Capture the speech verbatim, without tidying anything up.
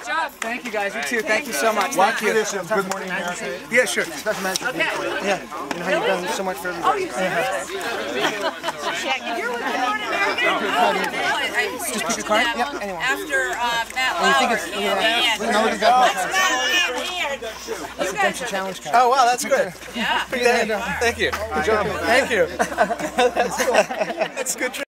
Good job. Thank you guys. You too. Thank you so much. Watch Thank you. this. Good morning, America. Yeah, sure. Special mention. Okay. Yeah. You know how you've done so much for everybody. Oh, you're serious? Check. If you're with Good Morning America, oh, Just pick a card. Yep. Anyone. after uh, Matt Oh, you think Lauer. it's yeah? We know we got That's not in here. That's the Dempsey Challenge card. Oh wow, that's good. Yeah. Thank you. Good job. Thank you. That's cool. That's good.